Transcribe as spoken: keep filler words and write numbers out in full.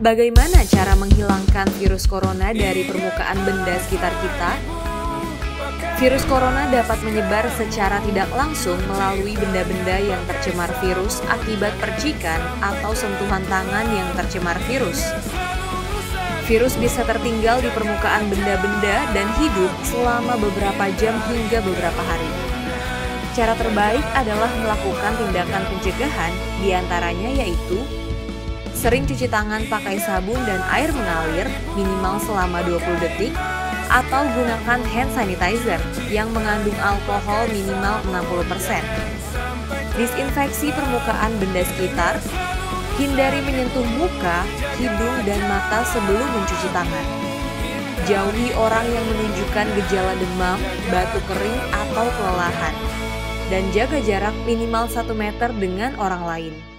Bagaimana cara menghilangkan virus corona dari permukaan benda sekitar kita? Virus corona dapat menyebar secara tidak langsung melalui benda-benda yang tercemar virus akibat percikan atau sentuhan tangan yang tercemar virus. Virus bisa tertinggal di permukaan benda-benda dan hidup selama beberapa jam hingga beberapa hari. Cara terbaik adalah melakukan tindakan pencegahan, diantaranya yaitu sering cuci tangan pakai sabun dan air mengalir minimal selama dua puluh detik, atau gunakan hand sanitizer yang mengandung alkohol minimal enam puluh persen. Disinfeksi permukaan benda sekitar, hindari menyentuh muka, hidung, dan mata sebelum mencuci tangan. Jauhi orang yang menunjukkan gejala demam, batuk kering, atau kelelahan. Dan jaga jarak minimal satu meter dengan orang lain.